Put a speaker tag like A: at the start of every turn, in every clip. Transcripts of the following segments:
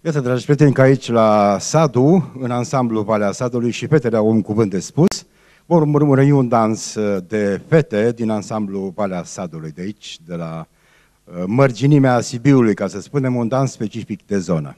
A: Iată, dragi prieteni, că aici la Sadu, în ansamblu Valea Sadului, și fetele au un cuvânt de spus. Vom urmări un dans de fete din ansamblu Valea Sadului, de aici, de la mărginimea Sibiului, ca să spunem, un dans specific de zonă.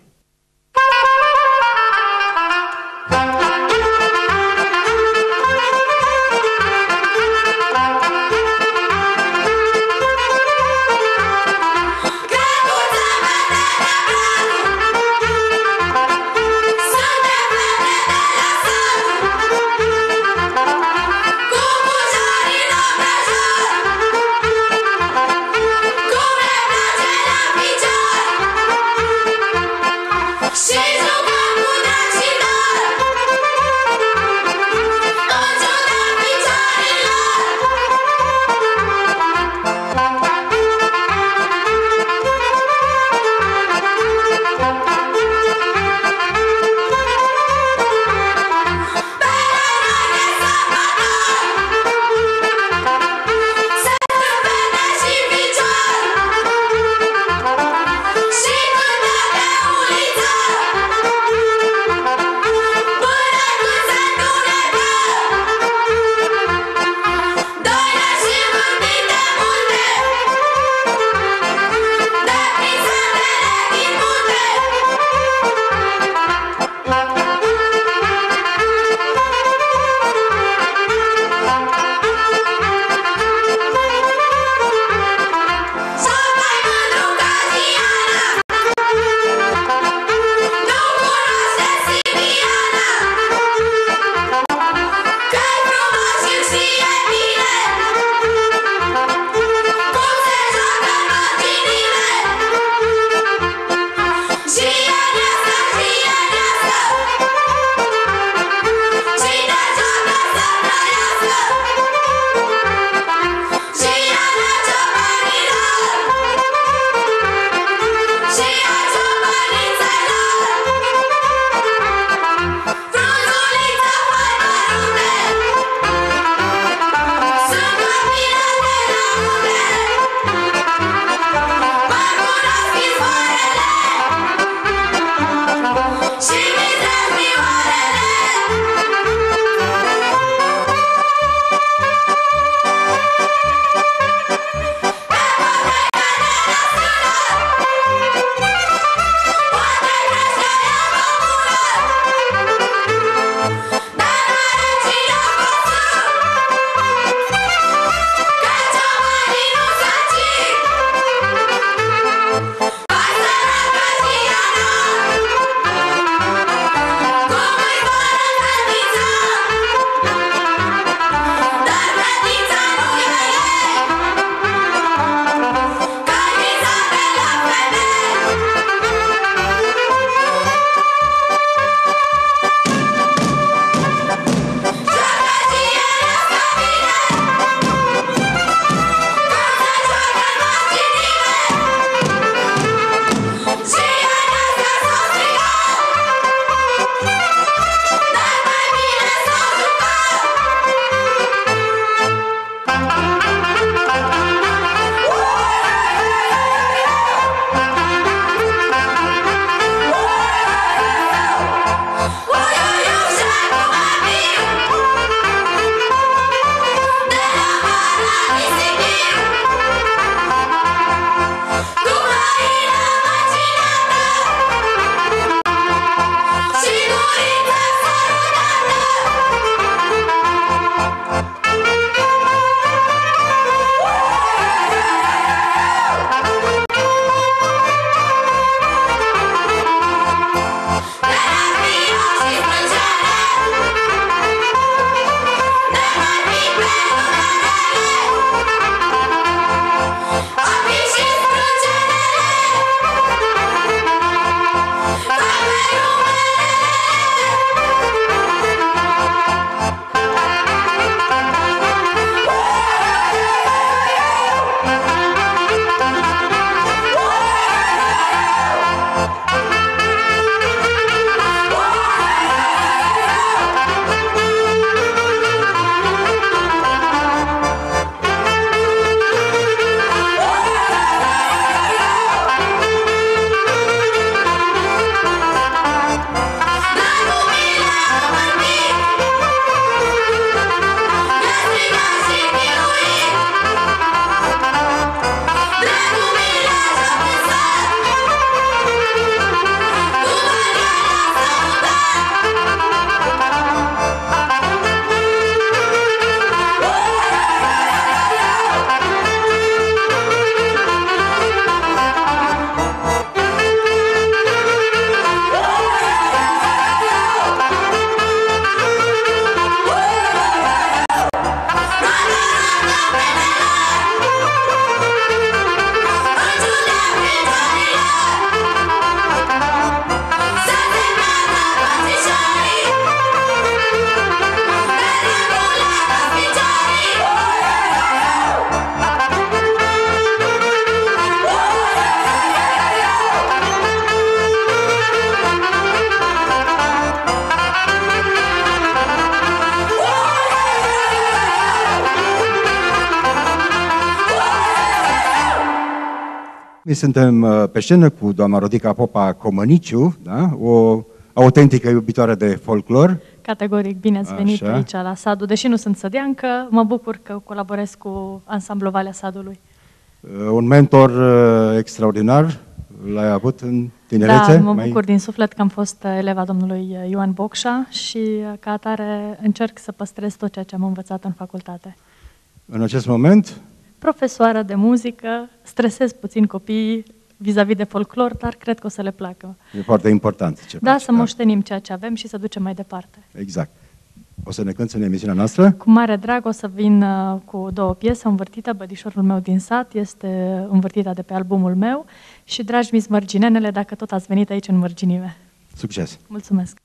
A: suntem pe scenă cu doamna Rodica Popa Comăniciu, da? O autentică iubitoare de folclor.
B: Categoric, bine ați venit aici la Sadu. Deși nu sunt sădeancă, mă bucur că colaborez cu ansamblul Valea Sadului.
A: Un mentor extraordinar l-ai avut în tinerețe?
B: Da, mă bucur din suflet că am fost eleva domnului Ioan Bocșa și ca atare încerc să păstrez tot ceea ce am învățat în facultate.
A: În acest moment?
B: Profesoară de muzică, stresez puțin copiii vis-a-vis de folclor, dar cred că o să le placă.
A: E foarte important ce faci,
B: să moștenim ceea ce avem și să ducem mai departe.
A: Exact. O să ne cânți în emisiunea noastră?
B: Cu mare drag o să vin cu 2 piese, Învârtită, Bădișorul meu din sat, este învârtită de pe albumul meu, și Dragi mi-s mărginenele, dacă tot ați venit aici în mărginime.
A: Succes!
B: Mulțumesc!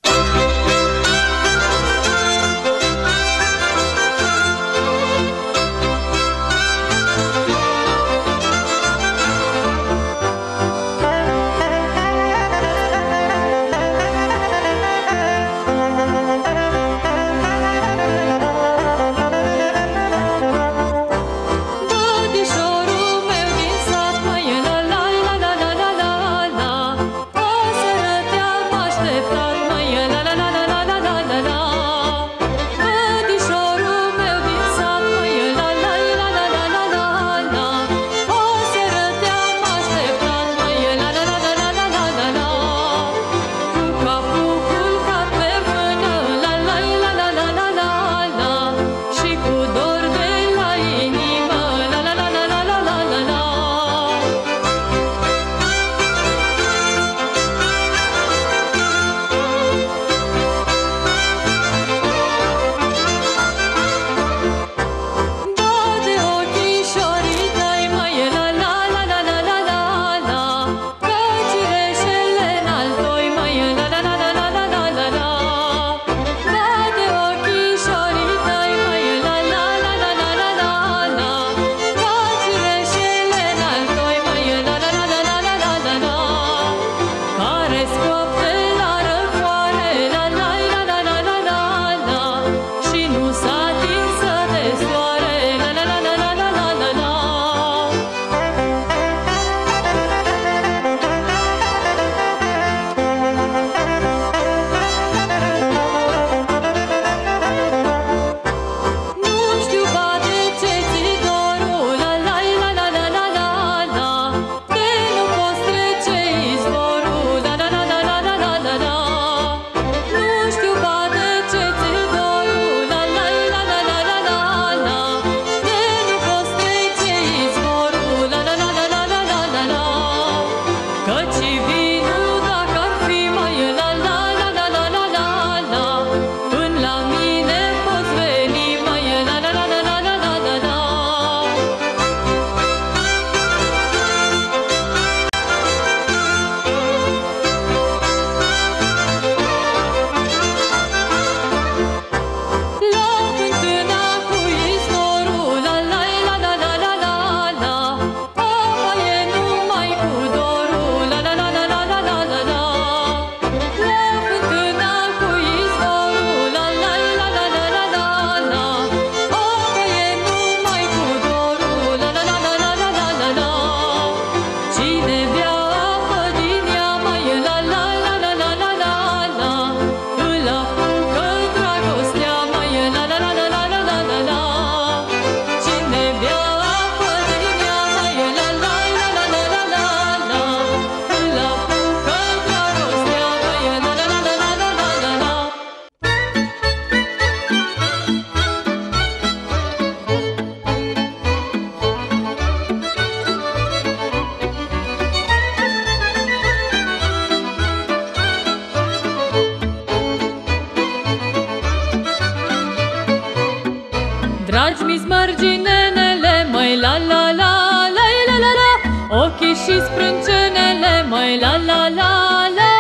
C: Dragi mi-s mărginenele, măi la la la la la la la, ochii și sprâncenele, măi la la la la,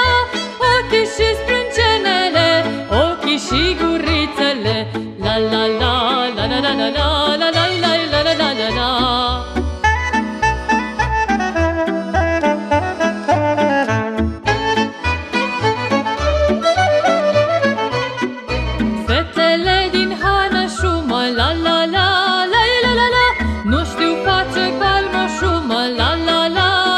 C: ochii și sprâncenele, ochii și gurițele, la la la la la la la la la la la la la la la. La la la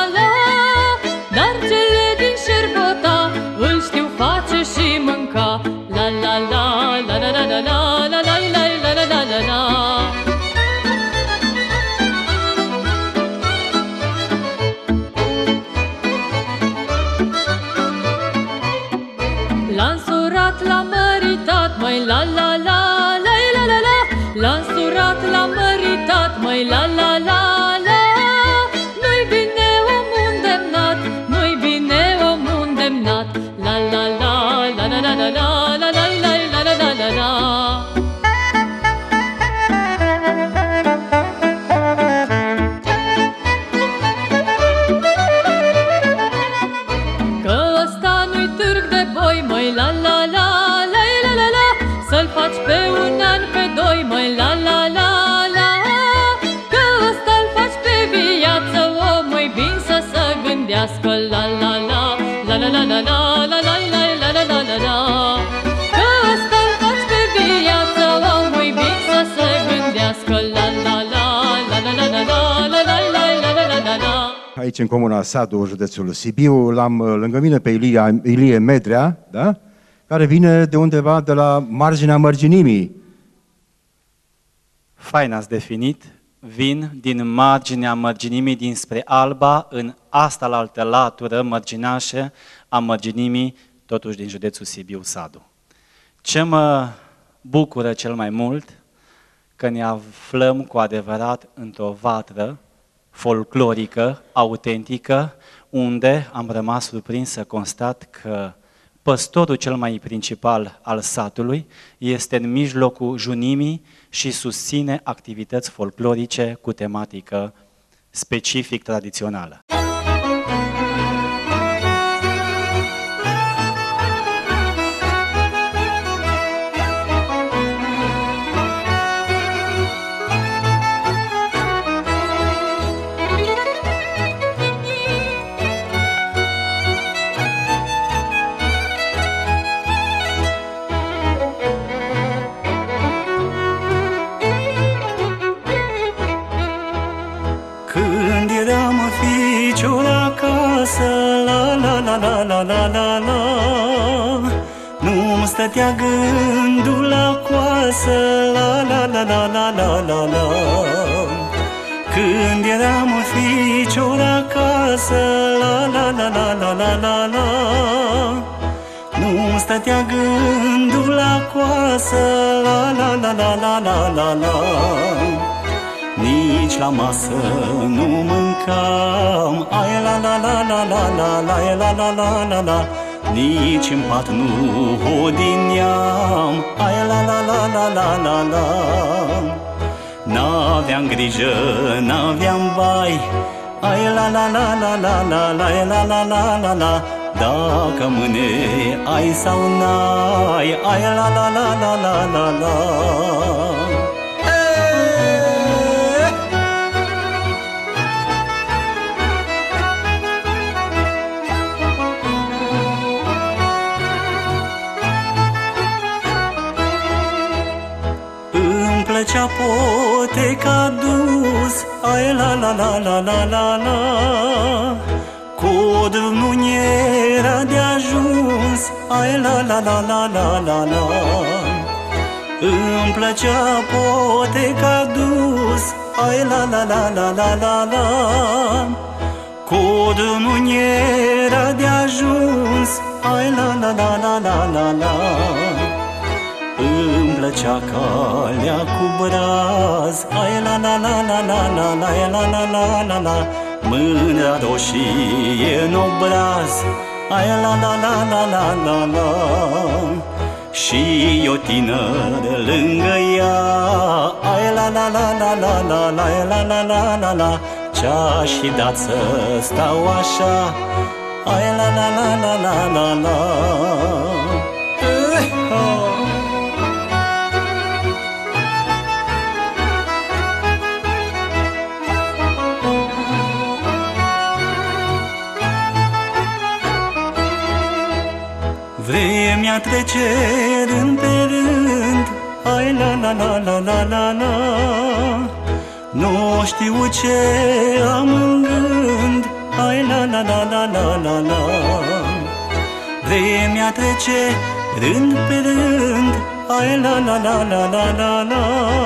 C: l-am măritat, măi la la la, la la la la. L-am surat, l-am măritat, măi la la la la. Nu-i bine om îndemnat, nu-i bine om îndemnat. La la la, la la la la la, la la la la la la la la. Că ăsta nu-i târg de boi, măi la la la, la la la la. Să-l faci pe un an, pe doi, măi la la la la. Că ăsta-l faci pe viață, omul-i bine să se gândească. La la la, la la la la la, la la la la la la la la. Că ăsta-l faci pe viață, omul-i bine să se gândească. La la la, la la la la la, la la la la la la la.
A: Aici, în comuna Sadu, județul Sibiu, l-am lângă mine pe Ilie Medrea, da? Care vine de undeva de la marginea Mărginimii.
D: Fain ați definit, vin din marginea Mărginimii dinspre Alba, în asta la altă latură mărginașă a Mărginimii, totuși din județul Sibiu, Sadu. Ce mă bucură cel mai mult, că ne aflăm cu adevărat într-o vatră folclorică, autentică, unde am rămas surprins să constat că păstorul cel mai principal al satului este în mijlocul junimii și susține activități folclorice cu tematică specific tradițională.
E: Când eram ficiul acasă, la la la la la la la la, nu-mi stătea gândul la coasă, la la la la la la la la. Când eram ficiul acasă, la la la la la la la la, nu-mi stătea gândul la coasă, la la la la la la la la. Nici la masă nu mâncam, ai la la la la la la la la la la la la. Nici în pat nu odineam, ai la la la la la la la. N-aveam grijă, n-aveam bai, ai la la la la la la la la la la la la. Dacă mâine ai sau n-ai, ai la la la la la la la. Plăcea poteca dus, ai la la la la la la la. Codul nu era de ajuns, ai la la la la la la la. Îmi plăcea poteca dus, ai la la la la la la la. Codul nu era de ajuns, ai la la la la la la la. Îmi plăcea calea cu braz, ai la la la la la la la la la la la la. Mâna roșie în obraz, ai la la la la la la la. Și o tânără lângă ea, ai la la la la la la la la la la la. Ce-aș fi dat să stau așa, ai la la la la la la la. Vremea trece rând pe rând, ai la la la la la la la. Nu știu ce am în gând, ai la la la la la la la. Vremea trece rând pe rând, ai la la la la la la la.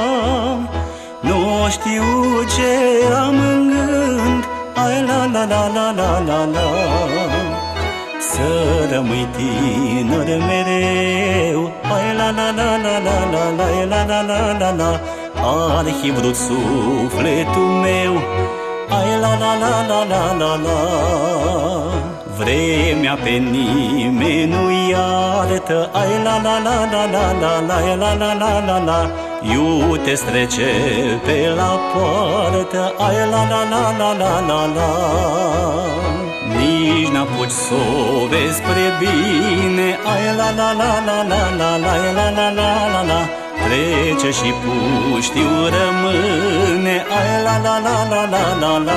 E: Nu știu ce am în gând, ai la la la la la la la. să rămâi tânăr mereu. Ai la la la la la la la la la la la la, ar fi vrut sufletul meu. Ai la la la la la la la. Vremea pe nimeni nu iartă. Ai la la la la la la la la la la la la. Iute-ți trece pe la poartă. Ai la la la la la la la. Nici n-apuci să o vezi spre bine. Ai la la la la la la la la la la la la. Trece și puștiu rămâne. Ai la la la la la la la.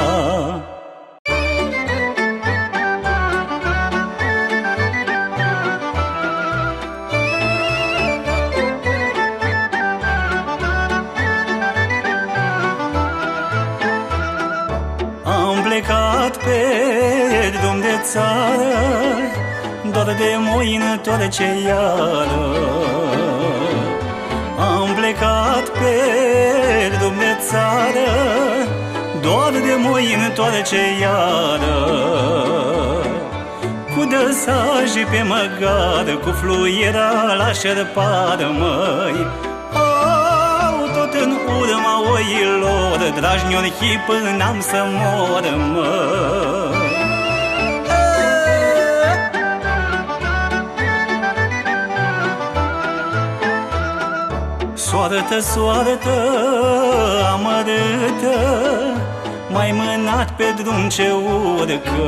E: Am plecat pe drum de țară, doar de moină toarce iară. Am plecat pe drum de țară, doar de moină toarce iară. Cu dăsaji pe măgară, cu fluiera la șerpară, măi. Tot în urma oilor, dragi niorchi, până am să mor, măi. Soartă, soartă amărâtă, m-ai mânat pe drum ce urcă.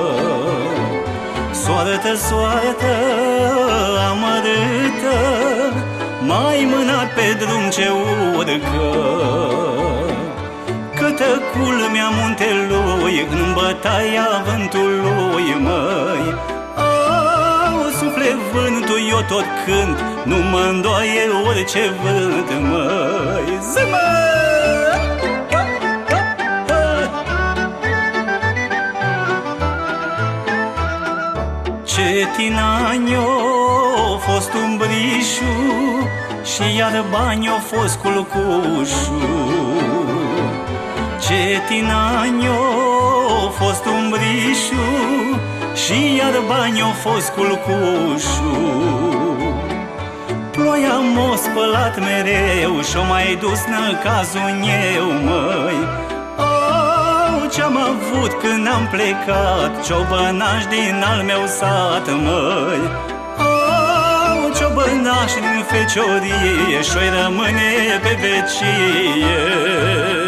E: Soartă, soartă amărâtă, m-ai mânat pe drum ce urcă. Cătă culmea muntelui, în bătaia vântului, măi. Sufle vântul, eu tot cânt, nu mă îndoaie orice vânt, măi. Zi-mă! Cetin ani-o fost umbrișu și iar bani-o fost culcușu. Cetin ani-o fost umbrișu și iar bani-o fost culcușu. Ploia m-o spălat mereu și-o mai dus năcazul eu, măi. Ce-am avut când am plecat, ciobănaș din al meu sat, măi. Ciobănaș din feciorie și-o rămâne pe vecie.